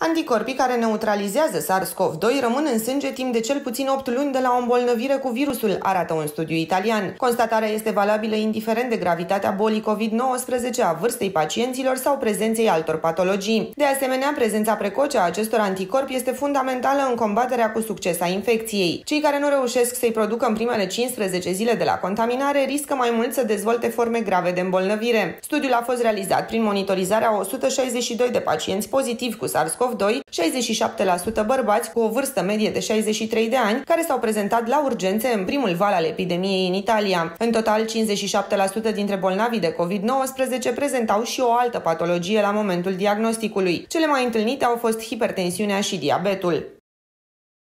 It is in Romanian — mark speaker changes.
Speaker 1: Anticorpii care neutralizează SARS-CoV-2 rămân în sânge timp de cel puțin 8 luni de la o îmbolnăvire cu virusul, arată un studiu italian. Constatarea este valabilă indiferent de gravitatea bolii COVID-19, a vârstei pacienților sau prezenței altor patologii. De asemenea, prezența precoce a acestor anticorpi este fundamentală în combaterea cu succes a infecției. Cei care nu reușesc să-i producă în primele 15 zile de la contaminare riscă mai mult să dezvolte forme grave de îmbolnăvire. Studiul a fost realizat prin monitorizarea a 162 de pacienți pozitivi cu SARS-CoV-2, 67% bărbați cu o vârstă medie de 63 de ani, care s-au prezentat la urgențe în primul val al epidemiei în Italia. În total, 57% dintre bolnavii de COVID-19 prezentau și o altă patologie la momentul diagnosticului. Cele mai întâlnite au fost hipertensiunea și diabetul.